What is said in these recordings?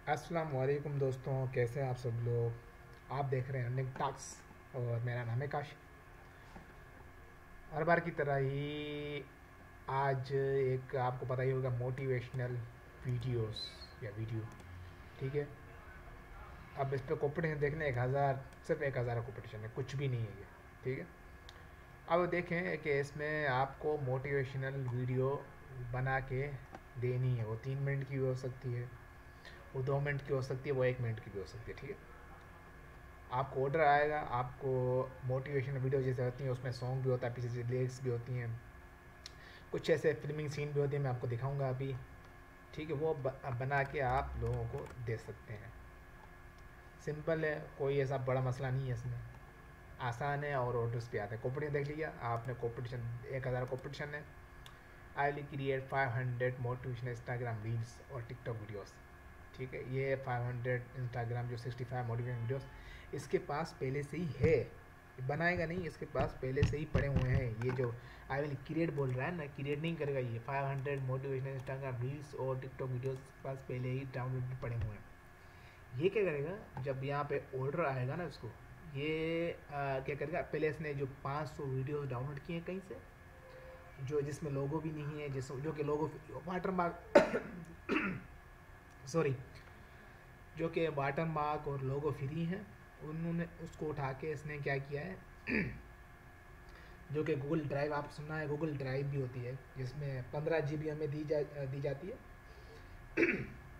अस्सलाम वालेकुम दोस्तों, कैसे हैं आप सब लोग। आप देख रहे हैं अर्निंग टॉक्स और मेरा नाम है काश। हर बार की तरह ही आज एक आपको पता ही होगा मोटिवेशनल वीडियोस या वीडियो। ठीक है, अब इस पर कॉम्पिटिशन देखने 1000 सिर्फ 1000 कॉम्पिटिशन है, कुछ भी नहीं है ये। ठीक है, अब देखें कि इसमें आपको मोटिवेशनल वीडियो बना के देनी है। वो 3 मिनट की भी हो सकती है, वो 2 मिनट की हो सकती है, वो 1 मिनट की भी हो सकती है। ठीक है, आपको ऑर्डर आएगा, आपको मोटिवेशनल वीडियो जैसे होती हैं उसमें सॉन्ग भी होता है, पीछे से लिरिक्स भी होती हैं, कुछ ऐसे फिल्मिंग सीन भी होती है, मैं आपको दिखाऊंगा अभी। ठीक है, वो बना के आप लोगों को दे सकते हैं। सिंपल है, कोई ऐसा बड़ा मसला नहीं है इसमें, आसान है और ऑर्डर्स भी आते हैं। कॉम्पिटिशन देख लिया आपने, कॉम्पिटिशन 1000 कॉम्पिटिशन है। I will create 500 motivational Instagram reels और टिकटॉक वीडियोस। ठीक है, ये 500 इंस्टाग्राम जो 65 मोटिवेशन वीडियोस इसके पास पहले से ही है, बनाएगा नहीं, इसके पास पहले से ही पड़े हुए हैं। ये जो आई विल क्रिएट बोल रहा है ना, क्रिएट नहीं करेगा, ये 500 मोटिवेशनल इंस्टाग्राम रील्स और टिकटॉक वीडियोस के पास पहले ही डाउनलोड पड़े हुए हैं। ये क्या करेगा, जब यहाँ पे ऑर्डर आएगा ना इसको, ये क्या करेगा, पहले इसने जो 500 वीडियोस डाउनलोड किए हैं कहीं से, जो जिसमें लोगो भी नहीं है, जो कि लोगो वाटर मार्क सॉरी, जो कि वाटर मार्क और लोगो फ्री हैं, उन्होंने उसको उठा के इसने क्या किया है जो कि गूगल ड्राइव, आप सुना है गूगल ड्राइव भी होती है जिसमें 15 GB हमें दी जाती है।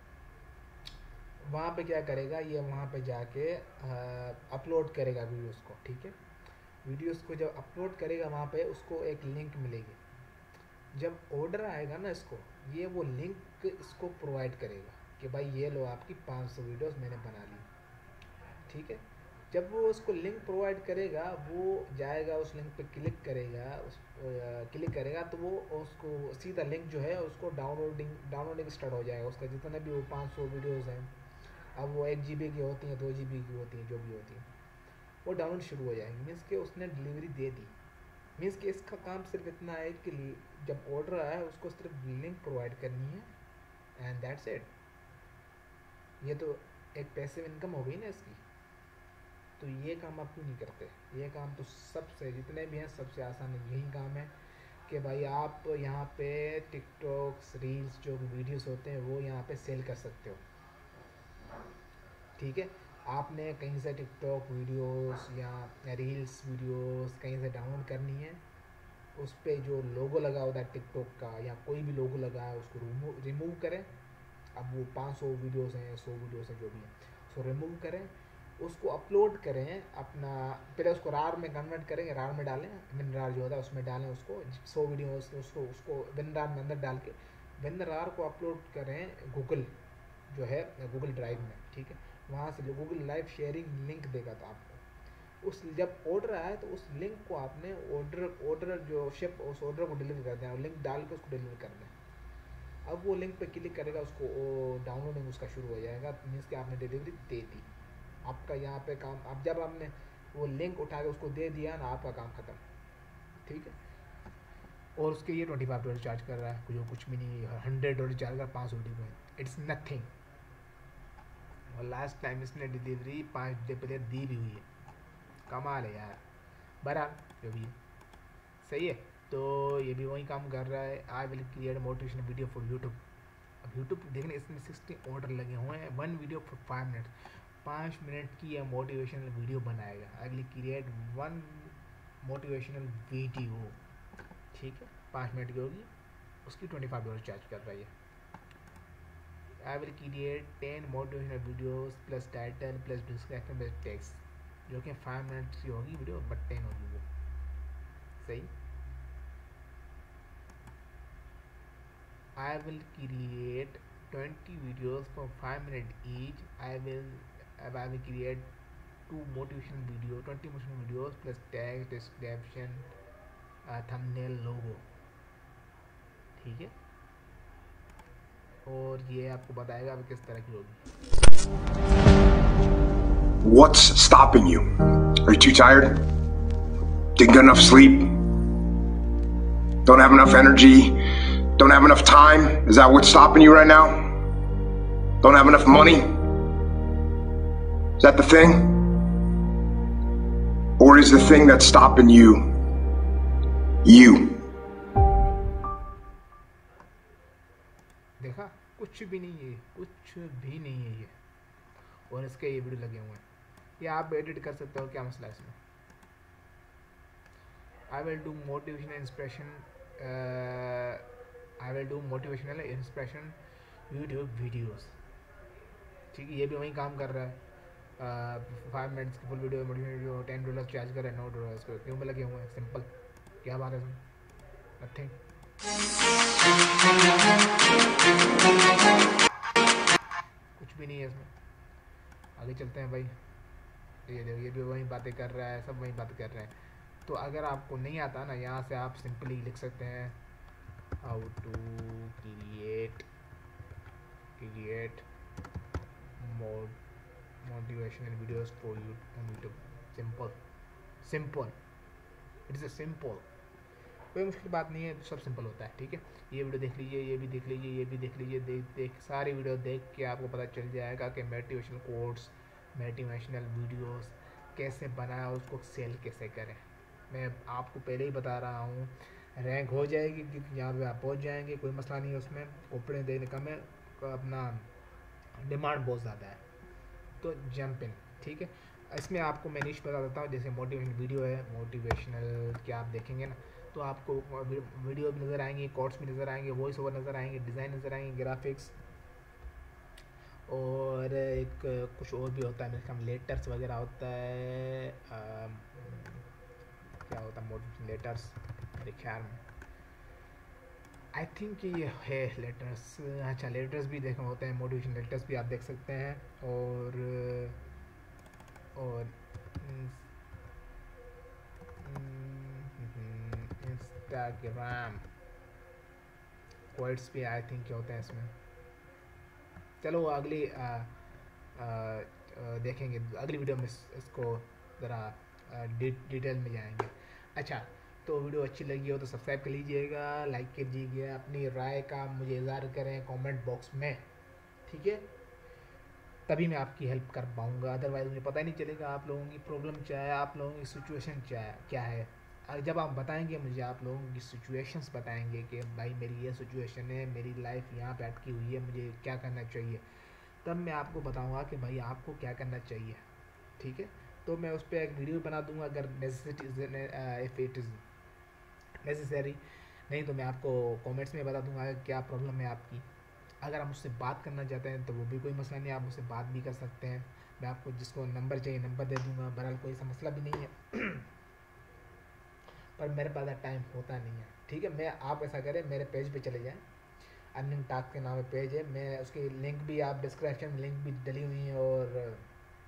वहाँ पे क्या करेगा, ये वहाँ पे जाके अपलोड करेगा वीडियोस को। ठीक है, वीडियोस को जब अपलोड करेगा वहाँ पे उसको एक लिंक मिलेगी। जब ऑर्डर आएगा ना इसको, ये वो लिंक इसको प्रोवाइड करेगा कि भाई ये लो आपकी 500 वीडियोस मैंने बना ली। ठीक है, जब वो उसको लिंक प्रोवाइड करेगा, वो जाएगा उस लिंक पे क्लिक करेगा तो वो उसको सीधा लिंक जो है उसको डाउनलोडिंग स्टार्ट हो जाएगा। उसका जितने भी वो 500 वीडियोस हैं, अब वो 1 GB की होती हैं, 2 GB की होती हैं, जो भी होती हैं, वो डाउनलोड शुरू हो जाएंगी। मीन्स कि उसने डिलीवरी दे दी। मीन्स कि इसका काम सिर्फ इतना है कि जब ऑर्डर आया उसको सिर्फ लिंक प्रोवाइड करनी है एंड दैट्स इट। ये तो एक पैसिव इनकम हो गई ना इसकी। तो ये काम आप क्यों नहीं करते? ये काम तो सबसे, जितने भी हैं सबसे आसान यही काम है कि भाई आप यहाँ पे टिकटॉक्स रील्स जो वीडियोस होते हैं वो यहाँ पे सेल कर सकते हो। ठीक है, आपने कहीं से टिकटॉक वीडियोस या रील्स वीडियोस कहीं से डाउनलोड करनी है, उस पर जो लोगो लगा होता है टिकटॉक का या कोई भी लोगो लगा है उसको रिमूव करें। अब वो 500 वीडियोस हैं, 100 वीडियोस हैं, जो भी है, उसको रिमूव करें, उसको अपलोड करें अपना, पहले उसको रार में कन्वर्ट करें, रार में डालें, विनरार जो होता है उसमें डालें उसको, 100 वीडियो उसको विनरार में अंदर डाल के विनरार को अपलोड करें गूगल जो है गूगल ड्राइव में। ठीक है, वहाँ से गूगल लाइव शेयरिंग लिंक देगा तो आपको उस, जब ऑर्डर आए तो उस लिंक को आपने ऑर्डर जो शिप उस ऑर्डर को डिलीवर कर देना, लिंक डाल के उसको डिलीवर कर दें। अब वो लिंक पे क्लिक करेगा, उसको डाउनलोडिंग उसका शुरू हो जाएगा। मीन्स कि आपने डिलीवरी दे दी। आपका यहाँ पे काम, अब जब आपने वो लिंक उठा के उसको दे दिया ना, आपका काम ख़त्म। ठीक है, और उसके ये $25 चार्ज कर रहा है, जो कुछ भी नहीं, $100 चार्ज कर 500 वीडियो, इट्स नथिंग। और लास्ट टाइम इसने डिलीवरी 5 डे पहले दी भी हुई है। कमाल है यार। बहरहाल जो भी है सही है, तो ये भी वही काम कर रहा है। I will create motivational video for YouTube. अब यूट्यूब देखने इसमें 60 ऑर्डर लगे हुए हैं। 1 वीडियो फॉर 5 मिनट, 5 मिनट की यह मोटिवेशनल वीडियो बनाएगा। I will create 1 motivational video. ठीक है, 5 मिनट की होगी, उसकी $25 चार्ज कर रहा है। I will create 10 motivational videos plus title plus description plus text, जो कि 5 मिनट की होगी वीडियो, बट 10 होगी वो। सही। I will create 20 videos for 5 minutes each. I will create 2 motivation video, 20 motivation videos plus text, description, thumbnail, logo. ठीक है, और ये आपको बताएगा अब किस तरह की होगी। What's stopping you? Are you too tired? Didn't get enough sleep? Don't have enough energy? Don't have enough time? Is that what's stopping you right now? Don't have enough money? Is that the thing? Or is the thing that's stopping you, you? देखा, कुछ भी नहीं है, कुछ भी नहीं है ये, और इसके ये वीडियो लगे हुए हैं, ये आप एडिट कर सकते हो, क्या मसला है इसमें। I will do motivational inspiration YouTube videos, ठीक है, ये भी वही काम कर रहा है। 5 मिनट्स की full video motivational video, $10 charge कर रहे हैं, $9 को क्यों में लगे हुए हैं, सिंपल, क्या बात है इसमें, नथिंग। कुछ भी नहीं है इसमें। आगे चलते हैं भाई, ये देखो, ये भी वही बातें कर रहा है, सब वही बातें कर रहे हैं। तो अगर आपको नहीं आता ना, यहाँ से आप सिंपली लिख सकते हैं how to create motivational videos for you on YouTube. Simple, it is a simple, कोई मुश्किल बात नहीं है, सब सिंपल होता है, ठीक है। ये वीडियो देख लीजिए, ये भी देख लीजिए, ये भी देख लीजिए, देख सारी वीडियो देख के आपको पता चल जाएगा कि मोटिवेशनल कोट्स, मोटिवेशनल वीडियोस कैसे बनाएं और उसको सेल कैसे करें। मैं आपको पहले ही बता रहा हूँ, रैंक हो जाएगी क्योंकि यहाँ पे आप पहुँच जाएंगे, कोई मसला नहीं है उसमें, ओपनिंग देने का में अपना डिमांड बहुत ज़्यादा है, तो जंप इन, ठीक है। इसमें आपको मैं निश बता देता हूँ, जैसे मोटिवेशनल वीडियो है, मोटिवेशनल क्या आप देखेंगे ना, तो आपको वीडियो भी नज़र आएंगे, कोट्स भी नज़र आएंगे, वॉइस ओवर नज़र आएंगे, डिज़ाइन नज़र आएंगे, ग्राफिक्स, और एक कुछ और भी होता है, मेरे ख्याल लेटर्स वगैरह होता है, क्या होता है मोटिवेशन लेटर्स, मेरे ख्याल में आई थिंक ये है लेटर्स। अच्छा, लेटर्स भी देखना होते हैं, मोटिवेशन लेटर्स भी आप देख सकते हैं, और इंस्टाग्राम क्वाइट्स भी आई थिंक क्या होते हैं इसमें। चलो अगली देखेंगे, अगली वीडियो में इसको ज़रा डिटेल में जाएंगे। अच्छा, तो वीडियो अच्छी लगी हो तो सब्सक्राइब कर लीजिएगा, लाइक कीजिएगा, अपनी राय का मुझे इज़हार करें कमेंट बॉक्स में, ठीक है, तभी मैं आपकी हेल्प कर पाऊँगा, अदरवाइज़ मुझे पता ही नहीं चलेगा आप लोगों की प्रॉब्लम क्या है, आप लोगों की सिचुएशन क्या है। जब आप बताएंगे मुझे, आप लोगों की सिचुएशंस बताएंगे कि भाई मेरी ये सिचुएशन है, मेरी लाइफ यहाँ पे अटकी हुई है, मुझे क्या करना चाहिए, तब मैं आपको बताऊँगा कि भाई आपको क्या करना चाहिए, ठीक है। तो मैं उस पर एक वीडियो बना दूँगा अगर इफ़ इट इज़ नेसेसरी, नहीं तो मैं आपको कमेंट्स में बता दूंगा क्या प्रॉब्लम है आपकी। अगर आप मुझसे बात करना चाहते हैं तो वो भी कोई मसला नहीं, आप मुझसे बात भी कर सकते हैं, मैं आपको जिसको नंबर चाहिए नंबर दे दूंगा, बहरहाल कोई सा मसला भी नहीं है। पर मेरे पास टाइम होता नहीं है, ठीक है। मैं आप ऐसा करें, मेरे पेज पे चले जाएं, अर्निंग टास्क के नाम पे पेज है, मैं उसकी लिंक भी आप डिस्क्रिप्शन में लिंक भी डली हुई है, और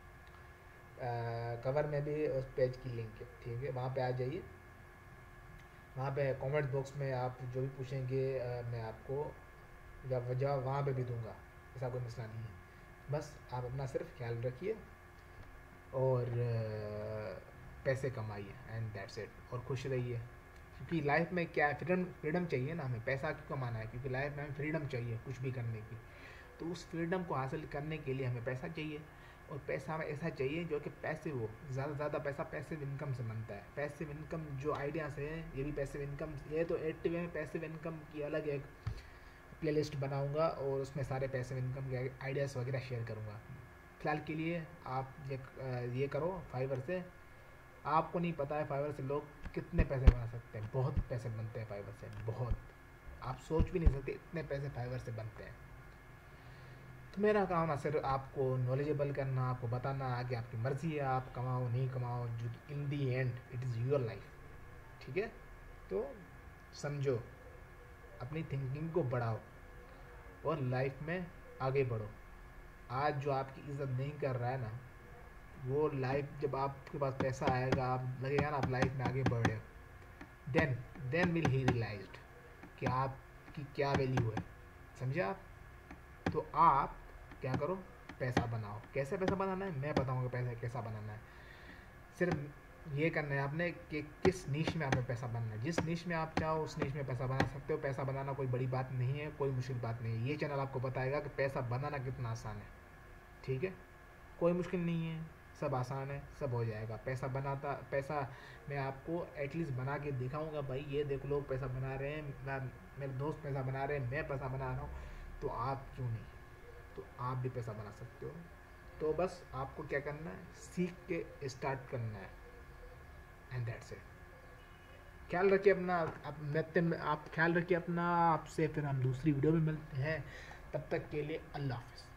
कवर में भी उस पेज की लिंक है, ठीक है। वहाँ पे आ जाइए, वहाँ पे कमेंट बॉक्स में आप जो भी पूछेंगे मैं आपको जवाब वहाँ पे भी दूंगा, ऐसा कोई मसला नहीं है। बस आप अपना सिर्फ ख्याल रखिए और पैसे कमाइए, एंड दैट्स इट, और खुश रहिए, क्योंकि लाइफ में क्या है, फ्रीडम चाहिए ना हमें, पैसा क्यों कमाना है, क्योंकि लाइफ में हमें फ्रीडम चाहिए कुछ भी करने की, तो उस फ्रीडम को हासिल करने के लिए हमें पैसा चाहिए, और पैसा हमें ऐसा चाहिए जो कि पैसिव हो, ज़्यादा से ज़्यादा पैसा पैसिव इनकम से बनता है। पैसिव इनकम जो आइडियाज़ हैं, ये भी पैसिव इनकम, ये तो एक्टिव है, पैसिव इनकम की अलग एक प्लेलिस्ट बनाऊंगा और उसमें सारे पैसिव इनकम के आइडियाज़ वगैरह शेयर करूंगा। फ़िलहाल के लिए आप ये करो, फाइवर से, आपको नहीं पता है फाइवर से लोग कितने पैसे बना सकते हैं, बहुत पैसे बनते हैं फाइवर से, बहुत, आप सोच भी नहीं सकते इतने पैसे फाइवर से बनते हैं। तो मेरा काम है सिर्फ आपको नॉलेजेबल करना, आपको बताना, आगे आपकी मर्ज़ी है, आप कमाओ नहीं कमाओ, जो in the end it is your life, ठीक है। तो समझो, अपनी थिंकिंग को बढ़ाओ और लाइफ में आगे बढ़ो। आज जो आपकी इज़्ज़त नहीं कर रहा है ना, वो लाइफ जब आपके पास पैसा आएगा, आप लगेगा ना आप लाइफ में आगे बढ़ रहे हो, देन विल ही रियलाइज्ड कि आपकी क्या वैल्यू है, समझे आप। तो आप क्या करो, पैसा बनाओ। कैसे पैसा बनाना है मैं बताऊंगा, पैसा कैसा बनाना है, सिर्फ ये करना है आपने कि किस नीश में आपने पैसा बनना है, जिस नीश में आप चाहो उस नीश में पैसा बना सकते हो। पैसा बनाना कोई बड़ी बात नहीं है, कोई मुश्किल बात नहीं है, ये चैनल आपको बताएगा कि पैसा बनाना कितना आसान है, ठीक है। कोई मुश्किल नहीं है, सब आसान है, सब हो जाएगा। पैसा मैं आपको एटलीस्ट बना के दिखाऊंगा, भाई ये देख लोग पैसा बना रहे हैं, मेरे दोस्त पैसा बना रहे हैं, मैं पैसा बना रहा हूँ, तो आप क्यों नहीं, तो आप भी पैसा बना सकते हो। तो बस आपको क्या करना है, सीख के स्टार्ट करना है, एंड दैट्स इट। ख्याल रखिए अपना, आप ख्याल रखिए अपना। आपसे फिर हम दूसरी वीडियो में मिलते हैं, तब तक के लिए अल्लाह हाफ़िज़।